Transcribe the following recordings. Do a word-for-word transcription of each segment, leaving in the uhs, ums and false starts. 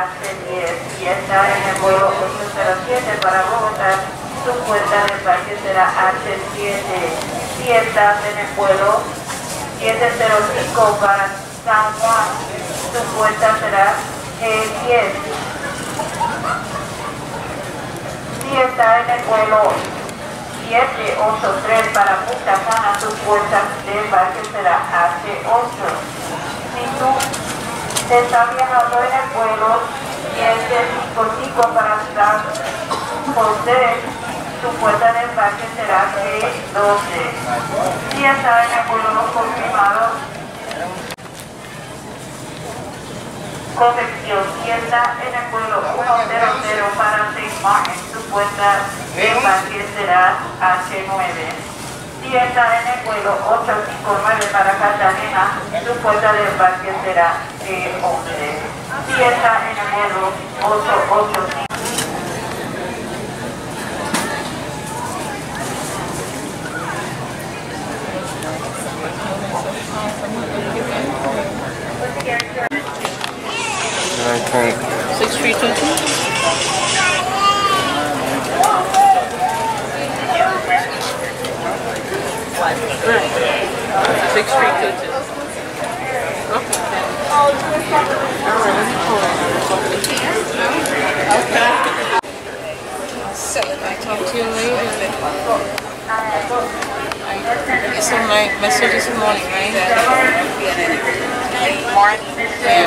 H diez. Si está en el vuelo ocho cero siete para Bogotá, su puerta de embarque será H siete. Si estás en el vuelo siete cero cinco para San Juan, su puerta será G diez. Si está en el vuelo siete ocho tres para Punta Cana, su puerta de embarque será H ocho. Si tú te estás viajando en el vuelo siete cinco cinco para San José, su puerta de embarque será G doce. Si está en el vuelo confirmado, corrección, si está en el vuelo uno cero cero para Saint Martin, su puerta de embarque será H nueve. Si está en el vuelo ocho cinco nueve para Cartagena, su puerta de embarque será G once. Si está en el vuelo ocho ocho cinco, six three two two. Six three two two. Okay. I'll talk to you later. You saw my message this morning, right? Morning.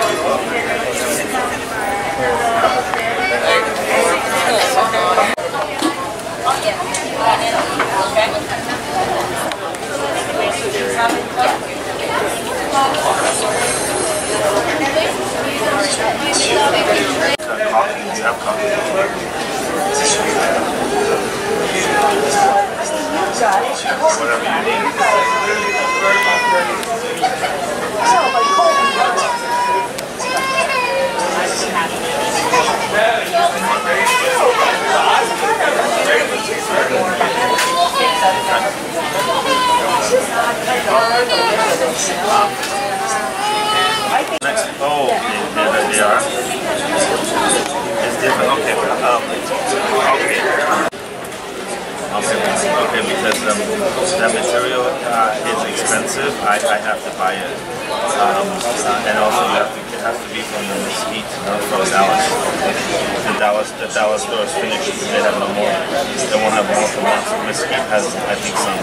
Next, oh, there they are. It's different. Okay, but um, okay, okay, okay, because um, that material uh, is expensive. I, I have to buy it, um, uh, and also you have to it has to be from the Mesquite, uh, from Dallas. The Dallas, the Dallas store is finished. They have no more. They won't have more from that. So Mesquite has, I think, some.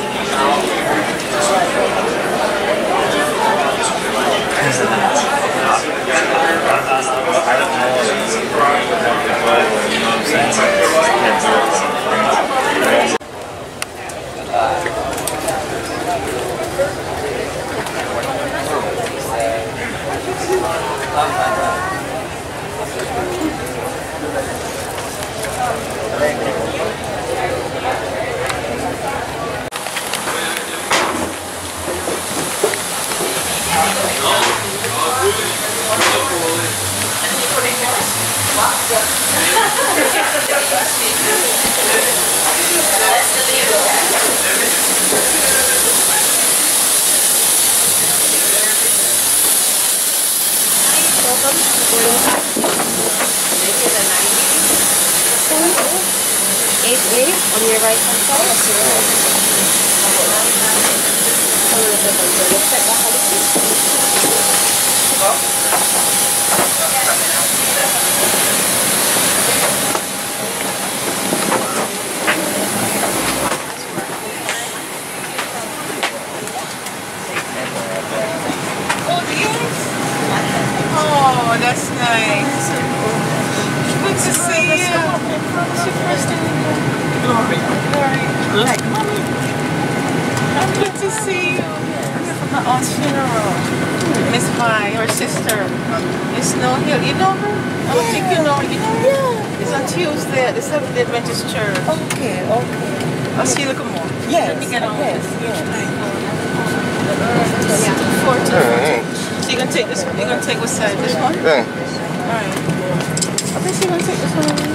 I don't know. You know what I'm saying? Can't do it. eight eight on your right hand side. Oh, that's nice. Good to see you. What's your first name? Glory. Glory. Like, mommy. Good to see you. I'm from my aunt's funeral. Miss Vi, her sister. Miss Snow Hill. You know her? I don't think you know her. You know her? Yeah. It's on Tuesday at the Seventh-day Adventist Church. Okay, okay. I'll see you look more. Yes, Let me get on yes, this. yes. Yeah. Four, two, four, two. So you're gonna take this one? You're gonna take what side? This one? Yeah. Alright. I think she's gonna take this one.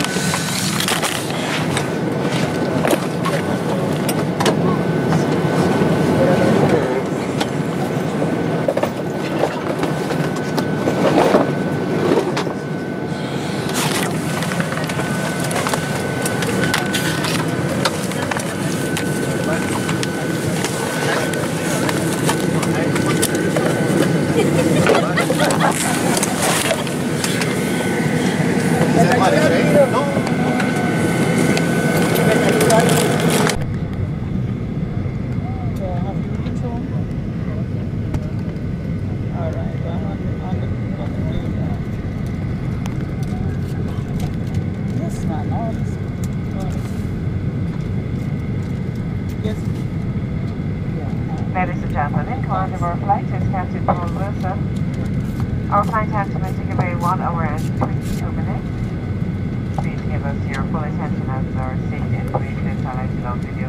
one hour and twenty-two minutes. Please give us your full attention as our safety information is highlighted on video.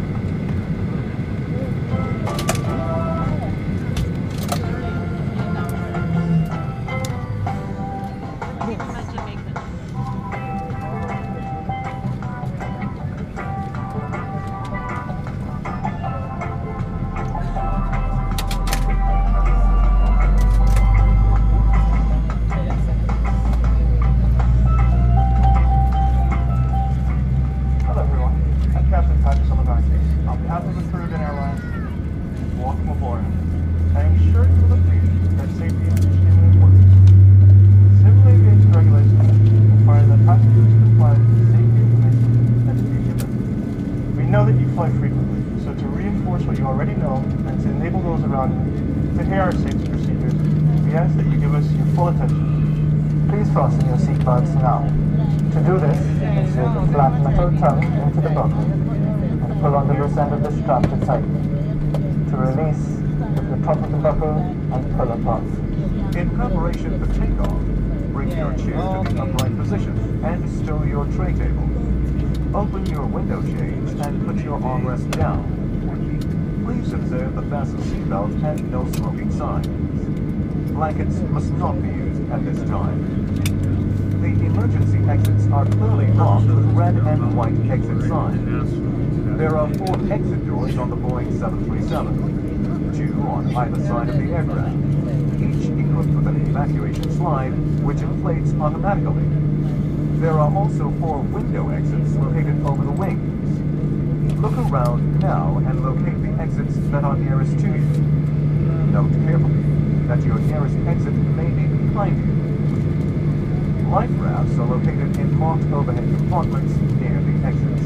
Welcome aboard. I am sure you will agree that safety is extremely important. Civil aviation regulations require that passengers comply with the safety information that is being given. We know that you fly frequently, so to reinforce what you already know and to enable those around you to hear our safety procedures, we ask that you give us your full attention. Please fasten your seatbelts now. To do this, insert the flat metal tongue into the buckle and pull on the loose end of the strap to tighten. To release, with the top of the buckle and pull apart. In preparation for takeoff, bring your chair to the upright position and stow your tray table. Open your window shades and put your armrest down. Please observe the fasten seatbelt and no smoking signs. Blankets must not be used at this time. The emergency exits are clearly marked with red and white exit signs. There are four exit doors on the Boeing seven thirty-seven, two on either side of the aircraft, each equipped with an evacuation slide which inflates automatically. There are also four window exits located over the wings. Look around now and locate the exits that are nearest to you. Note carefully that your nearest exit may be behind you. Life rafts are located in marked overhead compartments near the exits.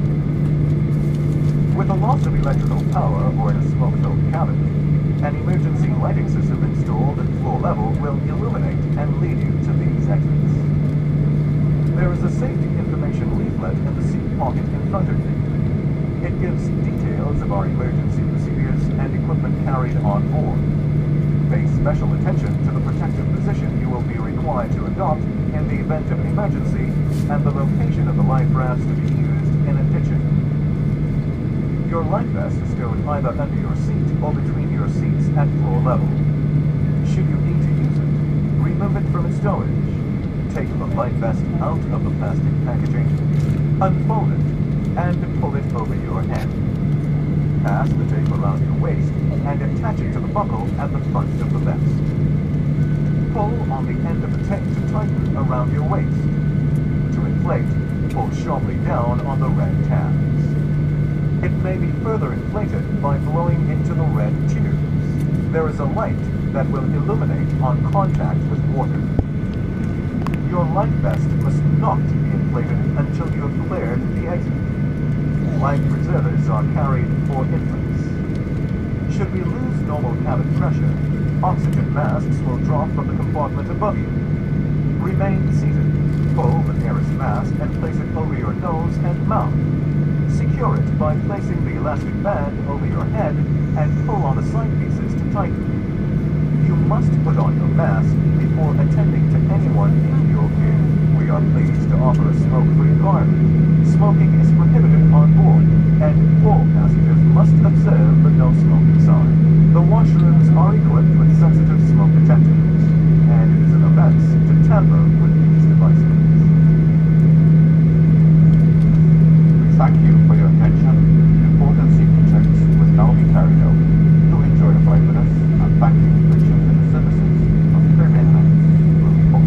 With a loss of electrical power or in a smoke-filled cabin, an emergency lighting system installed at floor level will illuminate and lead you to these exits. There is a safety information leaflet in the seat pocket in front of you. It gives details of our emergency procedures and equipment carried on board. Pay special attention to the protective position you will be required to adopt in the event of an emergency and the location of the life rafts to be used in addition. Your life vest is stowed either under your seat or between your seats at floor level. Should you need to use it, remove it from its stowage. Take the life vest out of the plastic packaging, unfold it, and pull it over your head. Pass the tape around your waist and attach it to the buckle at the front of the vest. Pull on the end of the tape to tighten around your waist. To inflate, pull sharply down on the red tabs. It may be further inflated by blowing into the red tubes. There is a light that will illuminate on contact with water. Your life vest must not be inflated until you have cleared the exit. Life preservers are carried for infants. Should we lose normal cabin pressure, oxygen masks will drop from the compartment above you. Remain seated. Pull the nearest mask and place it over your nose and mouth. Secure it by placing the elastic band over your head and pull on the side pieces to tighten. You must put on your mask before attending to anyone in your care. We are pleased to offer a smoke-free environment. Smoking is prohibited on board, and all passengers must observe the no smoking sign. The washrooms are equipped with sensitive smoke detectors, and it is an offense to tamper with these devices. Thank you for your attention. Important safety checks will now be carried out. Do enjoy the flight with us, and thank you for choosing the services of Airlines. We'll be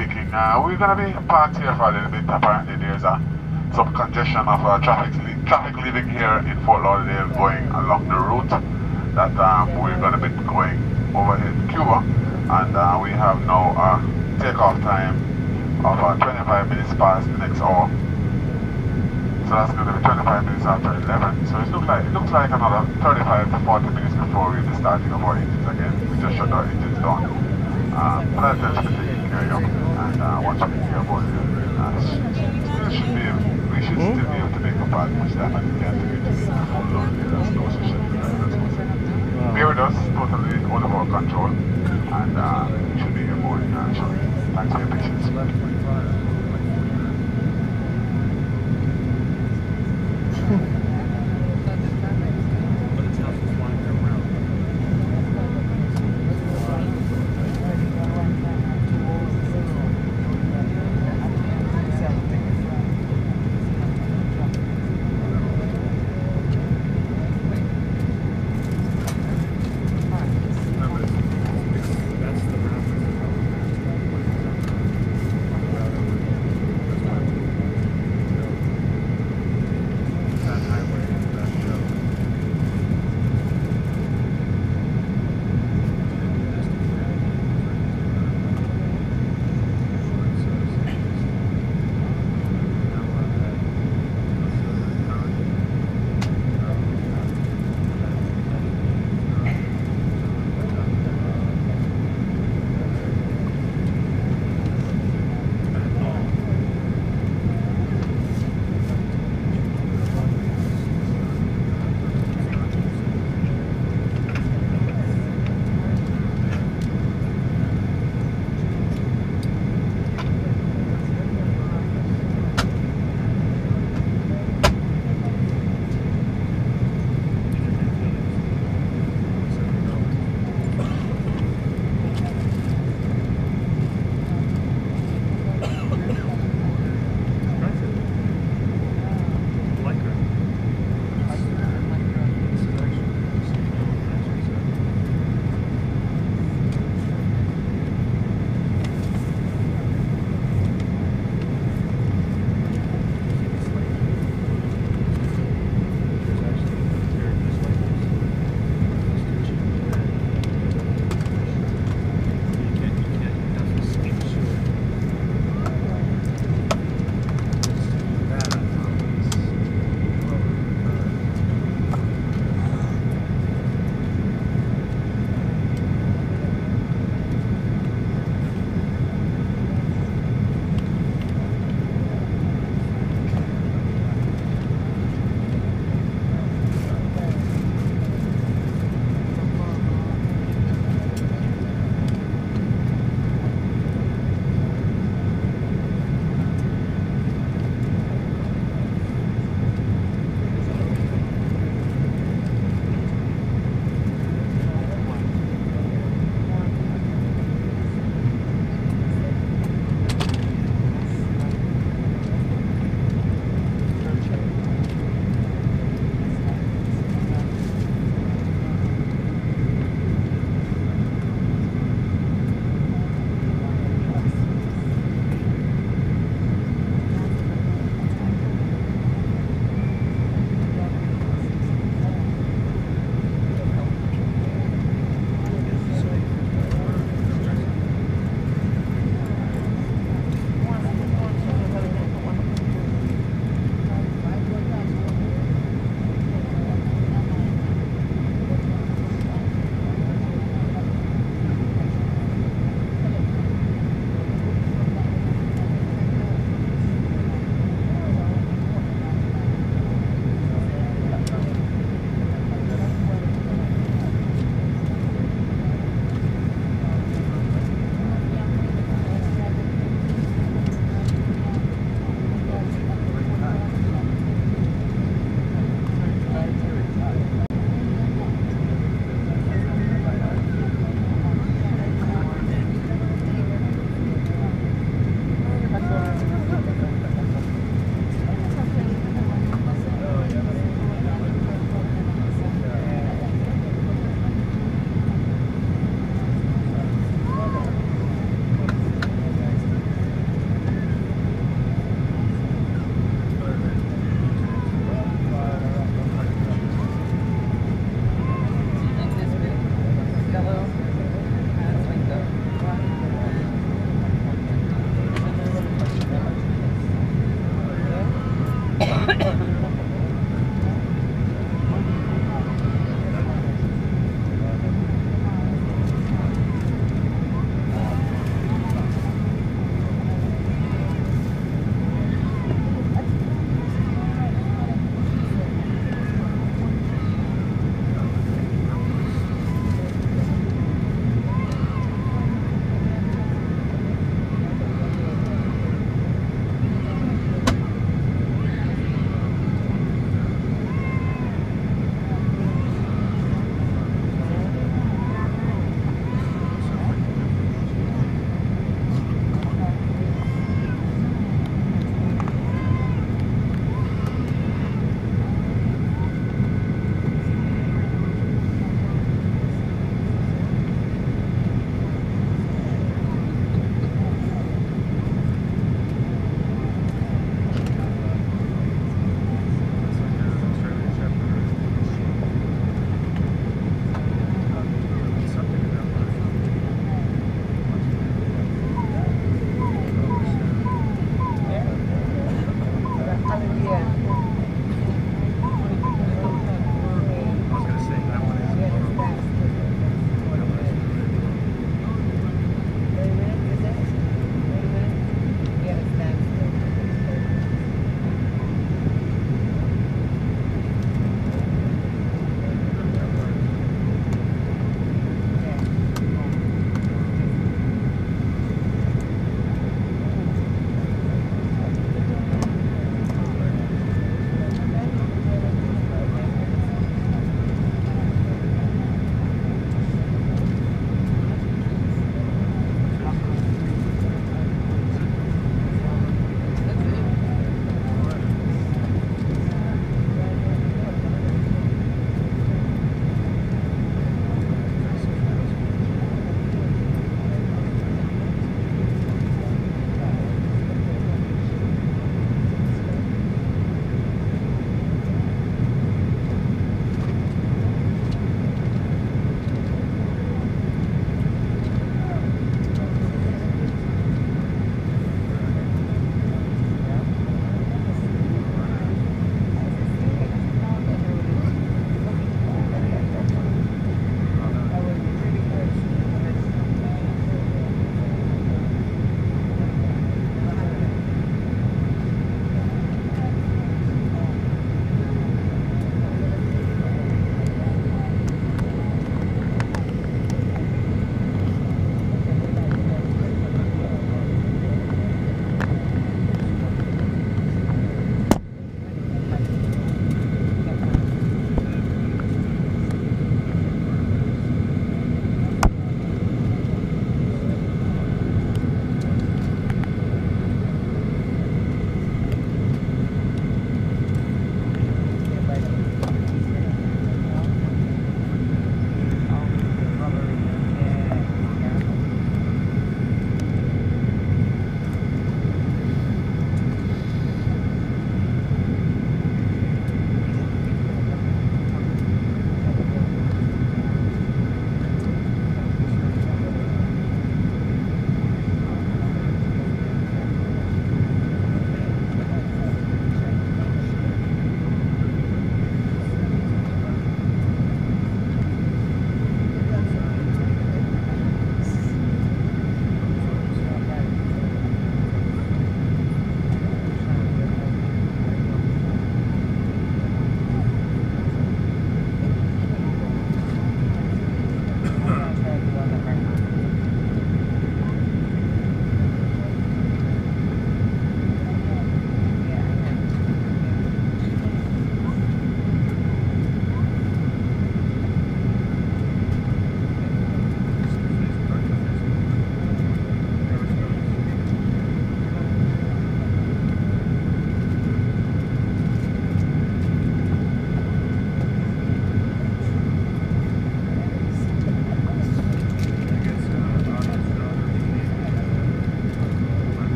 ticking. Uh, we're going to be parked here for a little bit. Apparently there's a some congestion of uh, traffic, traffic leaving here in Fort Lauderdale going along the route that um, we're going to be going over in Cuba. And uh, we have now a takeoff time of uh, twenty-five minutes past the next hour. So that's going to be twenty-five minutes after eleven. So it looks like it looks like another thirty-five to forty minutes before we'll be starting of our engines again. We just shut our engines down. Um, but that's just taking care of and uh, watching the airport. Uh, still should be able, we should hmm? still be able to make up as much time as we can to get to the full load. That's no such thing. Bear with us, totally out of our control, and uh, we should be airborne uh, shortly. Thanks for your patience.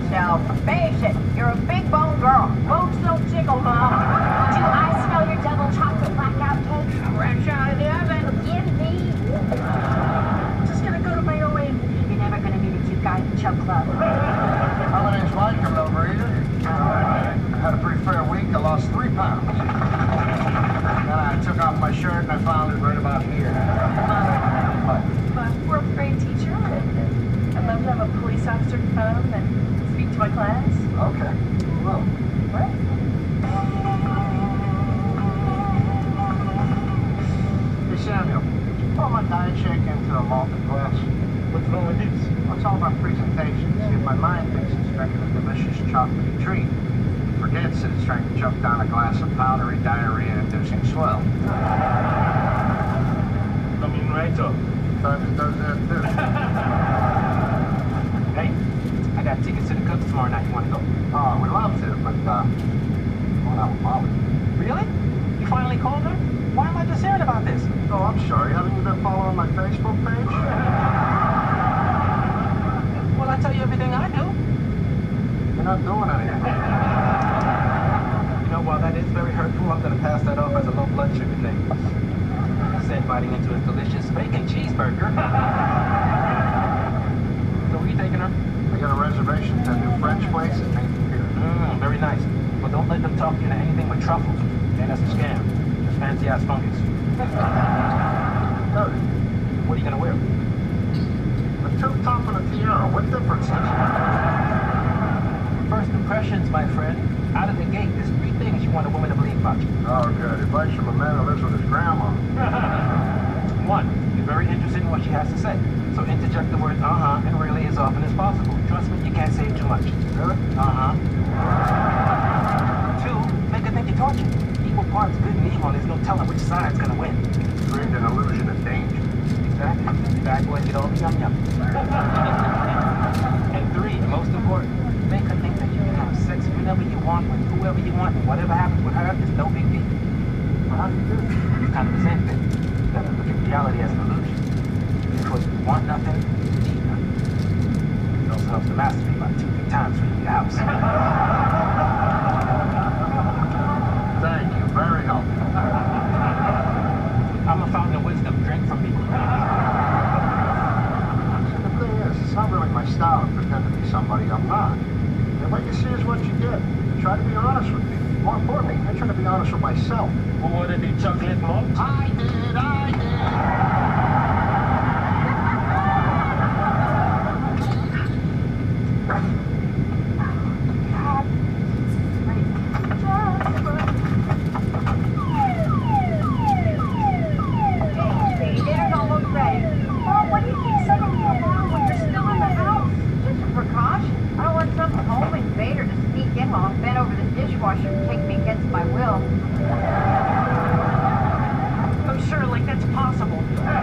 yourself. Face it, you're a big bone girl. Bones don't tickle, Mom. Do I smell your double chocolate blackout cake? Fresh out of the oven. Give me. Just gonna go to my O A. You're never gonna meet a cute guy at the Chub Club. Holidays like coming over here. I had a pretty fair week. I lost three pounds. Then I took off my shirt and I found it right about here. What? My fourth grade teacher. I'd love to have a police officer come and speak to my class. Okay. Well. What? Hey, Samuel. Pour my diet shake into a malted glass. What's wrong with this? Well, it's all about presentation. See, if my mind thinks it's drinking a delicious chocolatey treat, it forgets that it's trying to choke down a glass of powdery diarrhea-inducing swell. I mean, right up. Sometimes it does that too. Hey, I got tickets to the Cooks tomorrow night. You want to go? Oh, we'd love to, but uh, well, that would Molly. Really? You finally called her? Why am I just hearing about this? Oh, I'm sorry. Haven't you been following my Facebook page? Well, I tell you everything I do. You're not doing anything. You know, while that is very hurtful, I'm going to pass that off as a low blood sugar thing. Instead, biting into a delicious bacon cheeseburger. So where you taking her? I got a reservation at that new French place at Nathan Pier. Mmm, very nice. But don't let them talk you into anything with truffles. Man, that's a scam. Just fancy-ass fungus. Oh, What are you going to wear? the tube top and a tiara. What difference is it? First impressions, my friend. Out of the gate, there's three things you want a woman to believe about you. Oh, good. Advice from a man who lives with his grandma. One, you're very interested in what she has to say. So interject the words uh-huh and really as often as possible. Trust me, you can't say too much. Really? Uh-huh. Two, make her think you're tortured. Equal parts good and evil, and there's no telling which side's gonna win. Create an illusion of danger. Exactly. Bad boys get all the yum-yum. And three, most important, make her think that you can have sex whenever you want, with whoever you want, and whatever happens with her is no big deal. Well, how do you do it? It's kind of the same thing. You gotta look at reality as an illusion. Because you want nothing, you need nothing. It also helps to masturbate about two, three times when you leave the house. Thank you. Very helpful. I'm a fountain of wisdom. Drink from me. See, the thing is, it's not really my style to pretend to be somebody I'm not. And what you see is what you get. Try to be honest with me. More importantly, I try to be honest with myself. Who ordered the chocolate malt? I did, I did. Dinner's almost ready. Mom, why do you keep sending me around when you're still in the house? Just a precaution. I don't want some home invader to sneak in while I'm bent over the dishwasher and take me against my will. Oh, sure, like that's possible.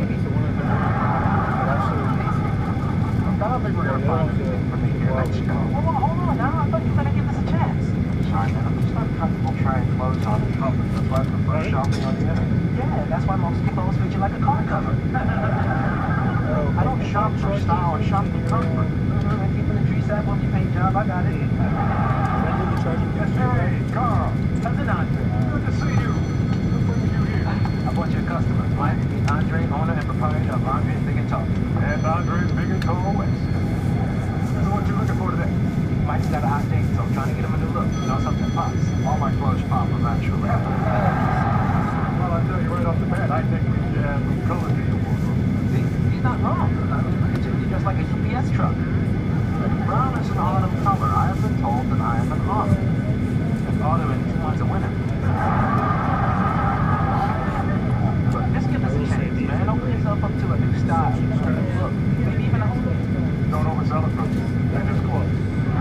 piece of one of them. Actually, I don't think we're gonna find anything for me here. Let's go. Hold on, hold on now. I thought you were gonna give us a chance. Sorry, man. I'm just not comfortable trying clothes on in public. That's why I prefer shopping on the internet. Yeah, that's why most clothes fit you like a car cover. I don't shop for style, I shop for comfort. I keep in the tree sap on your paint job. I got it. Yes, hey, Carl. How's it, Andre? Good to see you. What brings you here? I brought you a customer. Client, meet Andre, owner and proprietor of Andre's Big and Tall. And Andre's Big and Tall West. So what you looking for today? Mike's got a hot date, so I'm trying to get him a new look. You know, something that pops. All my clothes pop eventually. Well, I tell you right off the bat, I think we should add some color to your wardrobe. See, he's not wrong. I mean, look at you. You're just like a U P S truck. Brown is an autumn color. I have been told that I am an autumn. And autumn in two months a winter. Look, just give us a chance, man. Open yourself up to a new style. Look, maybe even a whole Don't oversell it, folks. They're just clothes.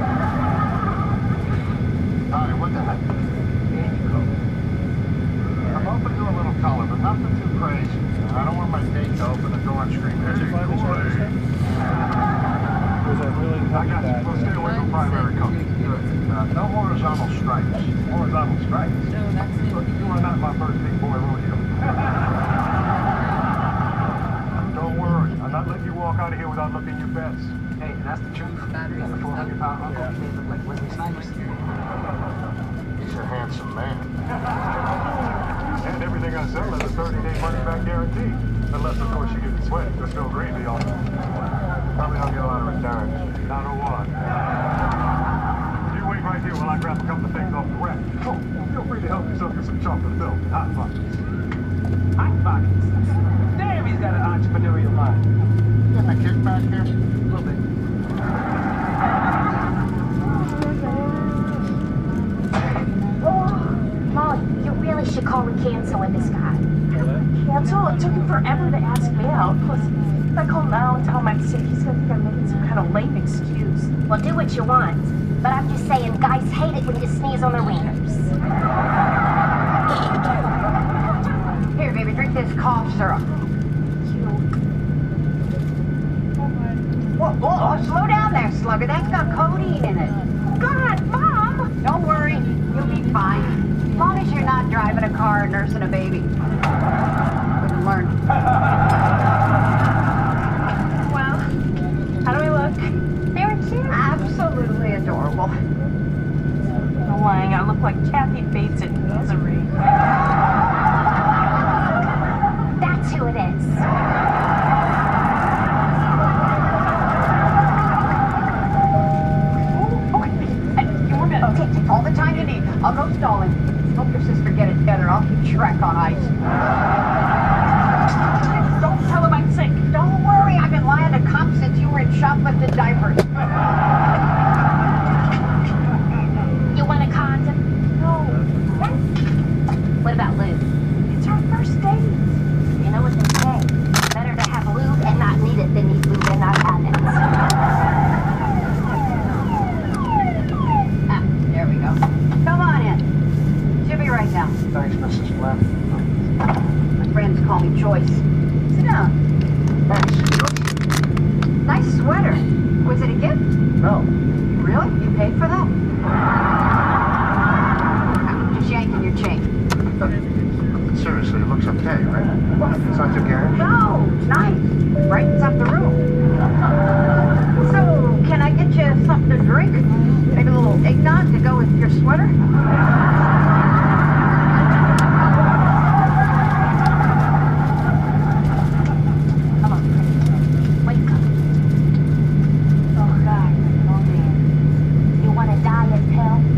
Honey, what the heck? There you go. I'm open to a little color, but nothing too crazy. I don't want my date to open the door and scream, hey, boy. I got you. We'll stay away from primary colors. Good. Uh, no horizontal stripes. Horizontal stripes. No, that's it. Look, you are not my first big boy rodeo. Don't worry. I'm not letting you walk out of here without looking your best. Hey, and that's the truth. The four hundred pound uncle Yeah. made look like Wesley Snipes. He's a handsome man. And everything I sell has a thirty day money back guarantee. Unless, of course, you get it sweaty. There's no gravy on it. Probably don't get a lot of returns. Not a one. You wait right here while I grab a couple of things off the rack. Oh, feel free to help yourself get some chocolate milk and hot pockets. Hot pockets. Damn, he's got an entrepreneurial mind. Getting a kickback here? A little bit. Molly, you really should call and cancel with this guy. Cancel? It took him forever to ask me out. Plus, if I call now and tell him I'm sick, he's gonna think I'm making some kind of lame excuse. Well, do what you want. But I'm just saying, guys hate it when you sneeze on their wieners. Here, baby, drink this cough syrup. Whoa, whoa, slow down there, slugger. That's got codeine in it. God, Mom! Don't worry, you'll be fine. As long as you're not driving a car and nursing a baby. Couldn't learn. Well, how do we look? Very cute. Absolutely adorable. No lying, I look like Kathy Bates in Misery. That's who it is. Okay, take all the time you need. I'll go stalling. Help your sister get it together. I'll keep Shrek on ice. Don't tell him I'm sick. Don't worry, I've been lying to cops since you were in shoplifted diapers. You want a condom? No. What about lube? It's our first date. You know what they say? Better to have lube and not need it than need lube and not have it. Ah, there we go. Come on in. She'll be right down. Thanks, Missus Flynn. My friends call me Joyce. Sit down. Thanks, Joyce. Nice sweater. Was it a gift? No. Really? You paid for that? I'm just yanking your chain. Seriously, it looks okay, right? What? It's not too garish? No, it's nice. Brightens up the room. So, can I get you something to drink? Maybe a little eggnog to go with your sweater? Come on. Wake up. Oh, God. Oh, man. You want a diet pill?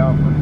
out, but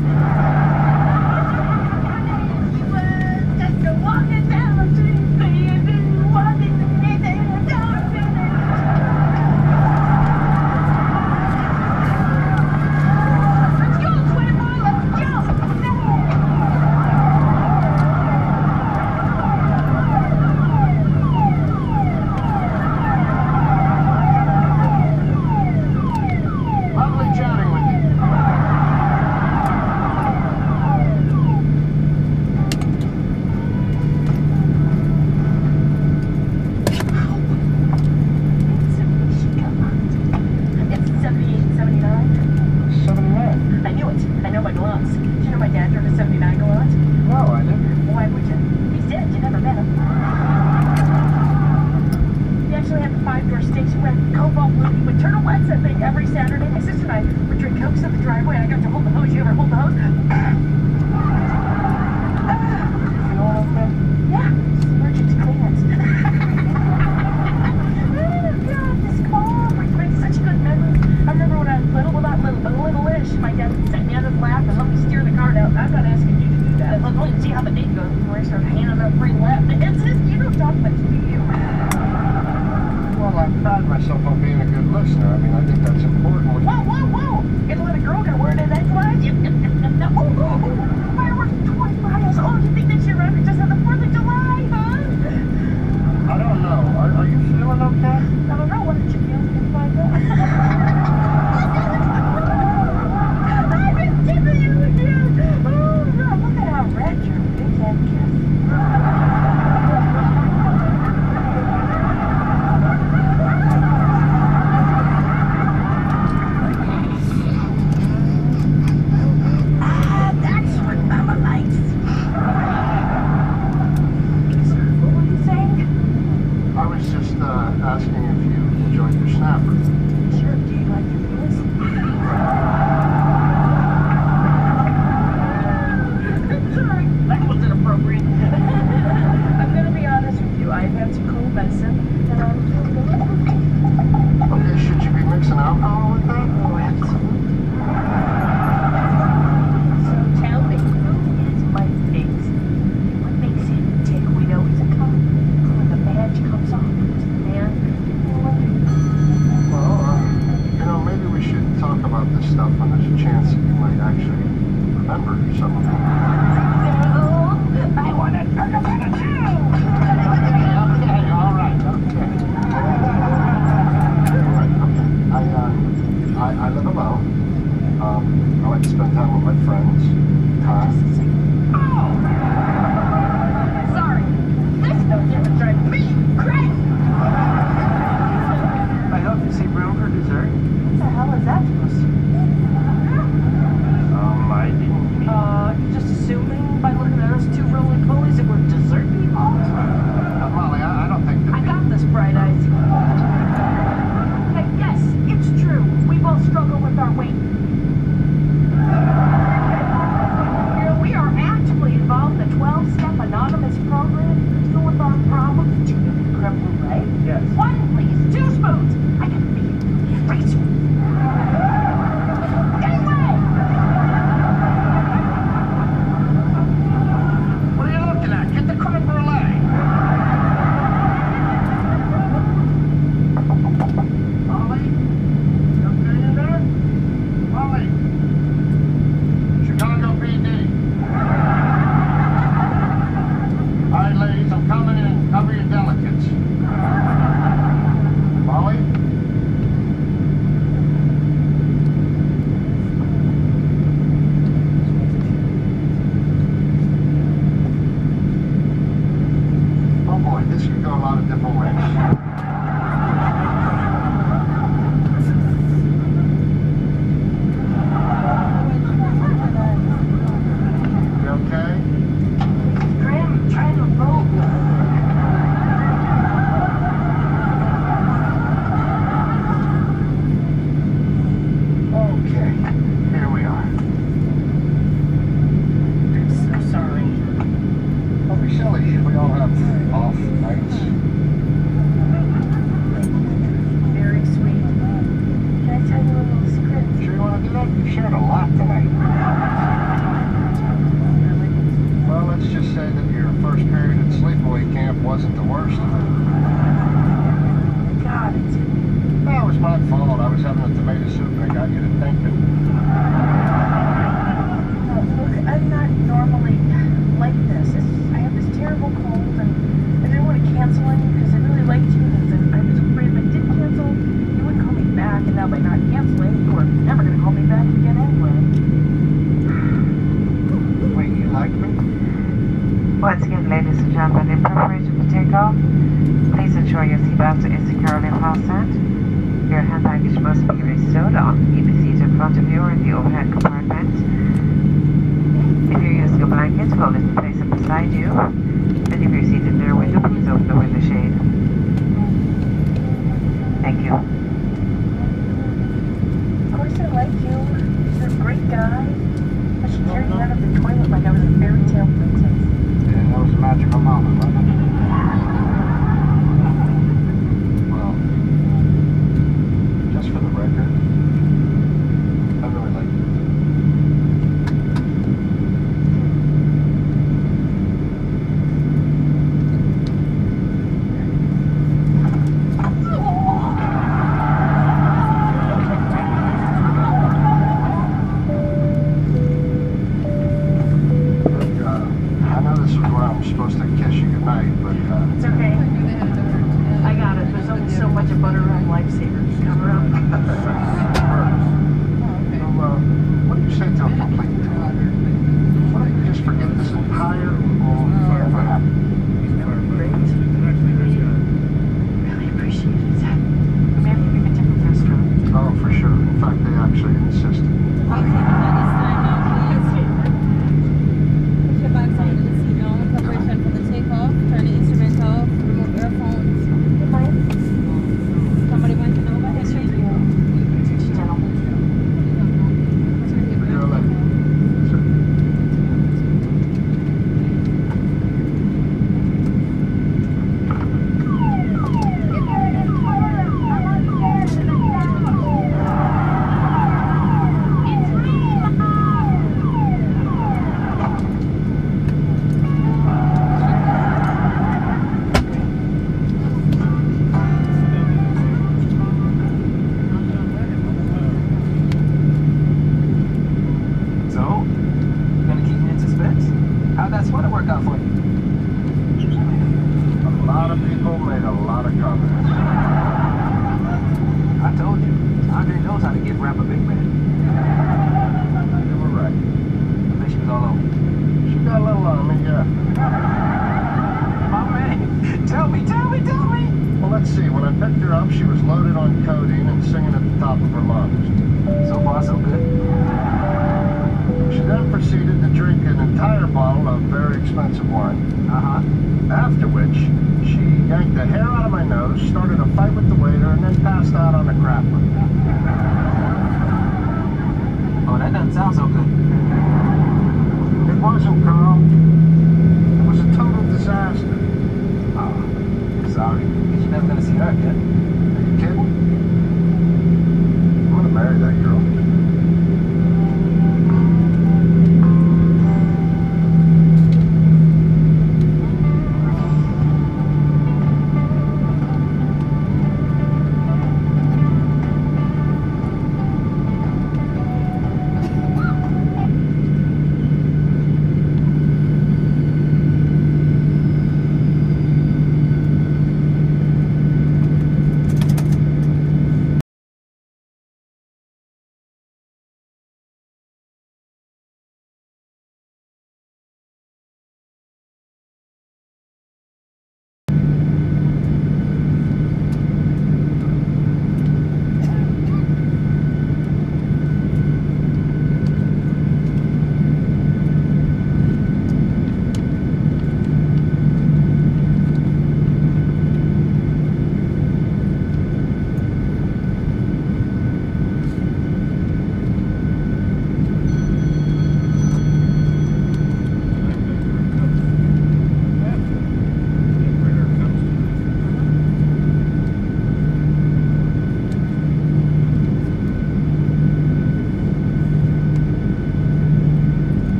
Struggle with our weight. Once again, ladies and gentlemen, in preparation for takeoff, please ensure your seatbelt is securely fastened. Your hand baggage must be restowed on either seat in front of you or in the overhead compartment. If you're using a blanket, fold it and place it beside you. And if you're seated near a window, please open the window shade. Thank you. Of course I like you. You're a great guy. I should carry you out of the toilet like I was a fairy tale princess. Yeah, that was a magical moment, wasn't it? Well, just for the record, I really like you. Supposed to kiss you goodnight, but uh, It's okay. I got it. There's only so much a butter run lifesaver can cover up. so, uh, what do you say to a complete deal? Why don't you just forget this entire old ever happened? Really appreciate it. Maybe we could take a restaurant. Oh, for sure. In fact, they actually insisted. Turn the instrument off, remove earphones. You mind? Somebody went to know about his Gentlemen. You're like, sir. How'd that sweater work out for you? A lot of people made a lot of comments. I told you, Andre knows how to give rap a big man. You were right. I think she was all over. She got a little on me, yeah. My man, tell me, tell me, tell me. Well, let's see. When I picked her up, she was loaded on codeine and singing at the top of her lungs. So far, so good. She then proceeded to drink an entire bottle of very expensive wine. Uh-huh. After which, she yanked the hair out of my nose, started a fight with the waiter, and then passed out on the crapper. Oh, that doesn't sound so good. It wasn't, Carl. It was a total disaster. Oh, sorry. Guess you're never gonna see her again. Are you kidding? I'm gonna marry that girl.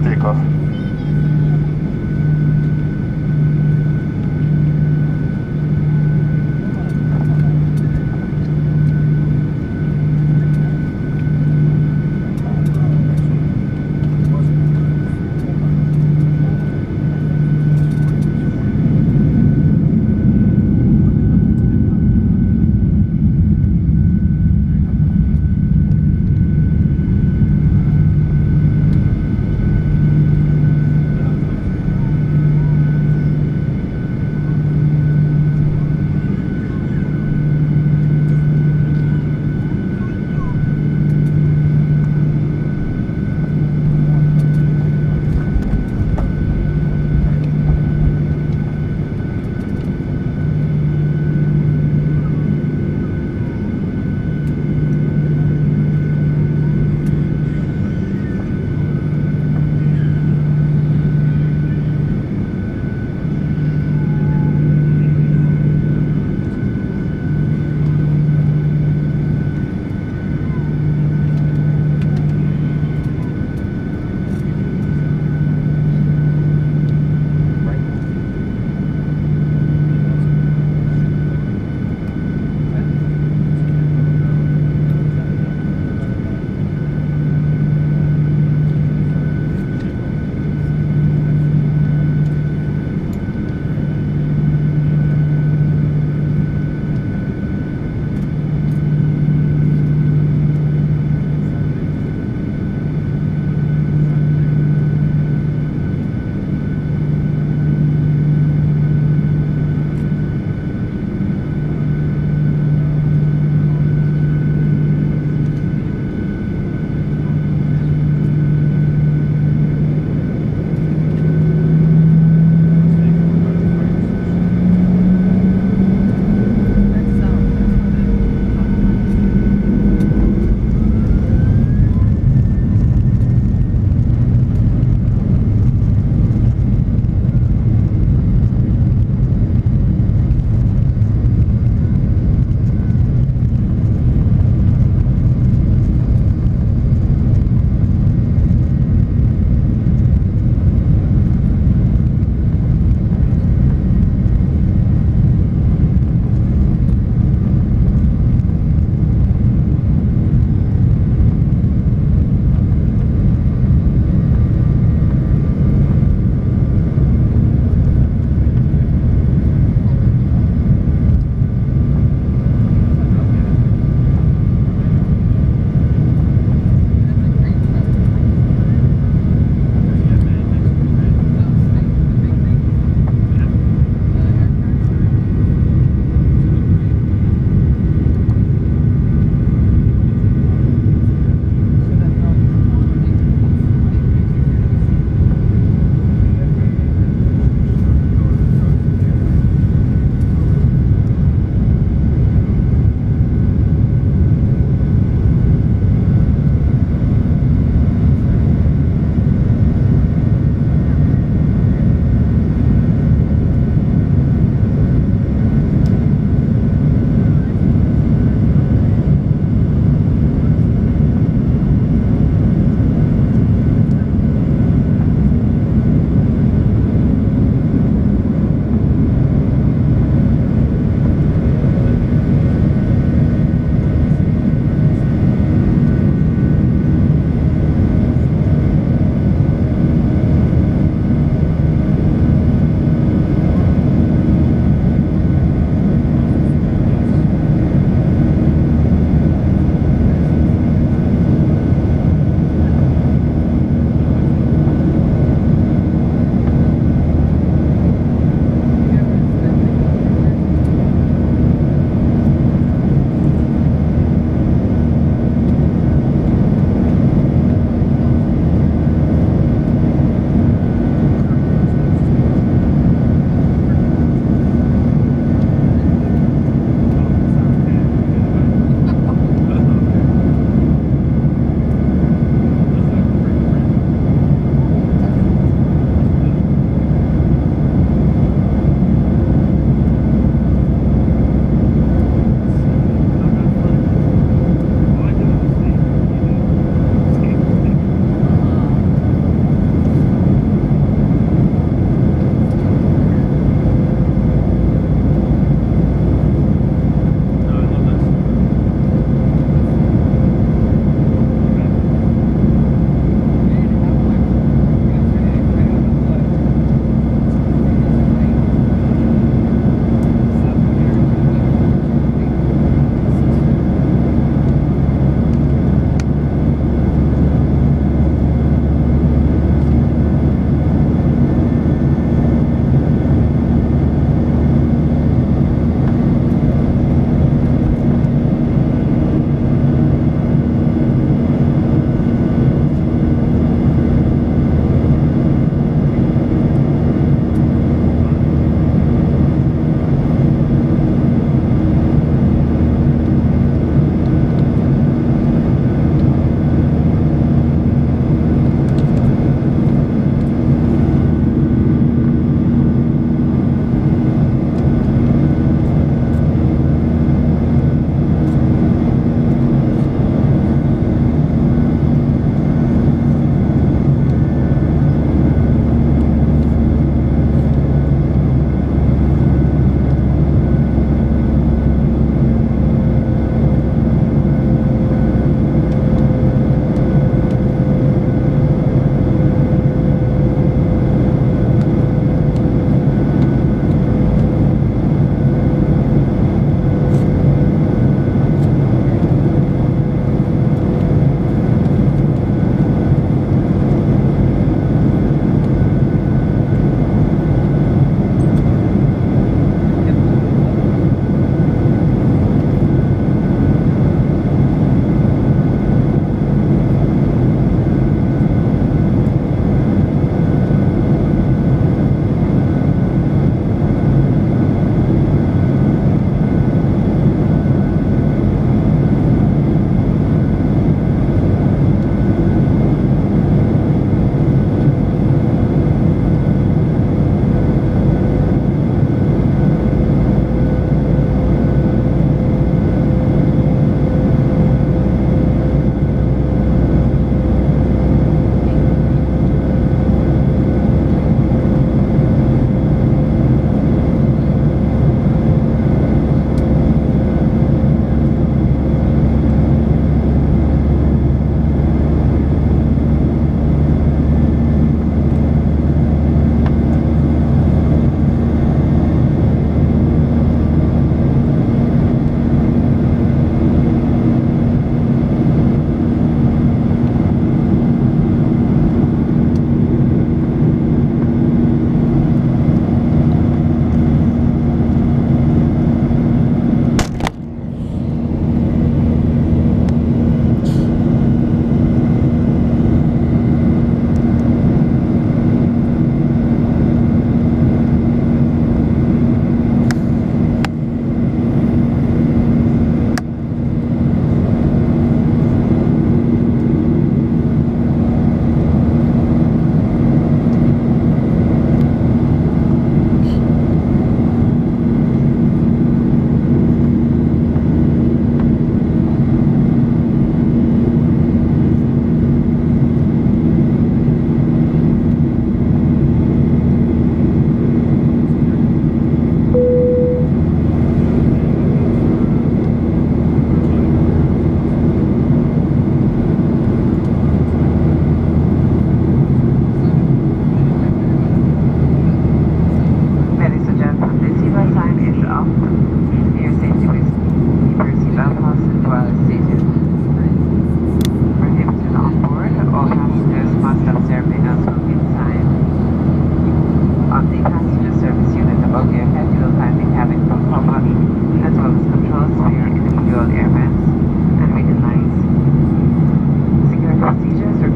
takeoff.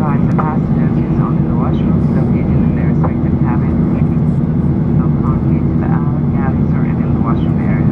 advise the passengers use only the washrooms located in their respective cabins. No congregate to the aisle, galleys, or any of the washroom areas.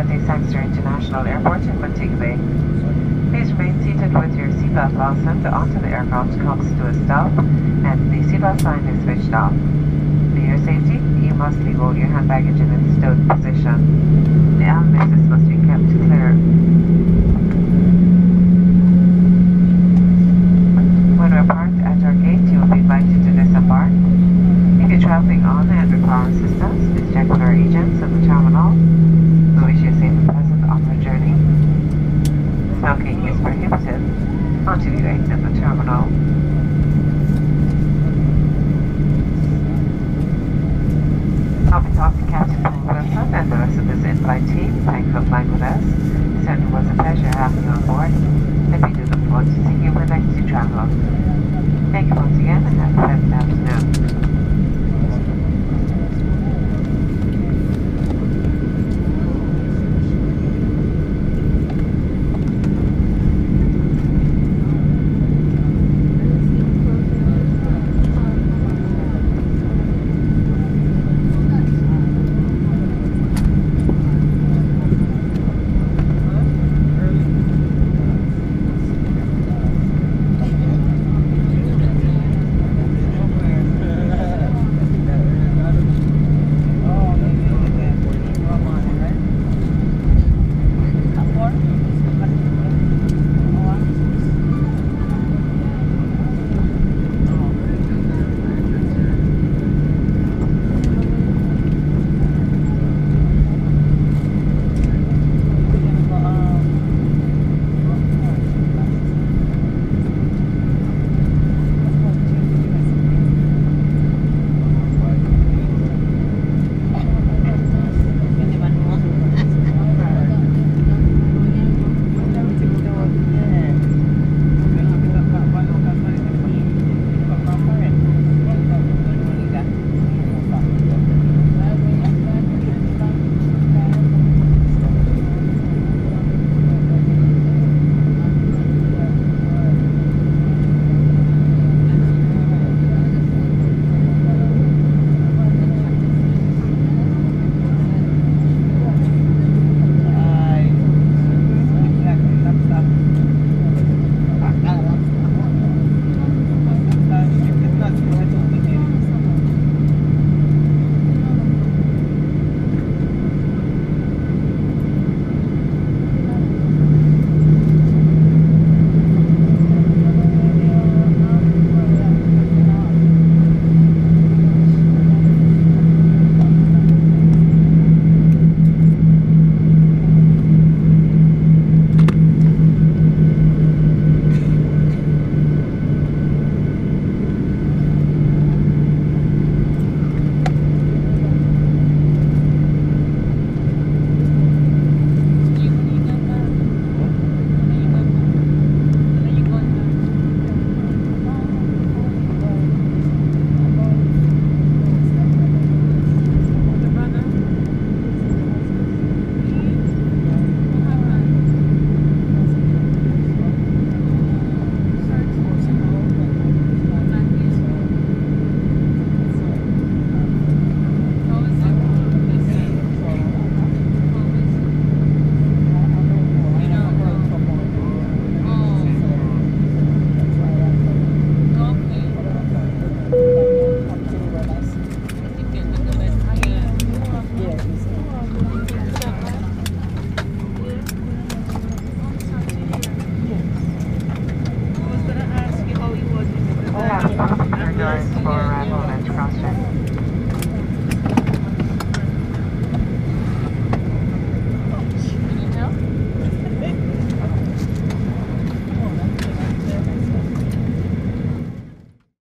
Cathay Sangster International Airport in Montego Bay. Please remain seated with your seatbelt fastened until the aircraft comes to a stop and the seatbelt sign is switched off. For your safety, you must leave all your hand baggage in its stowed position. The almexes must be kept clear. When we're parked at our gate, you will be invited to disembark. If you're traveling on and require assistance, please check with our agents at the terminal. We wish you a safe and pleasant onward journey. Smoking is prohibited until you exit the terminal. On behalf of Captain Paul Wilson and the rest of this in-flight team, thank you for flying with us. It certainly was a pleasure having you on board, and we do look forward to seeing you when next you travel. Thank you once again, and have a pleasant afternoon.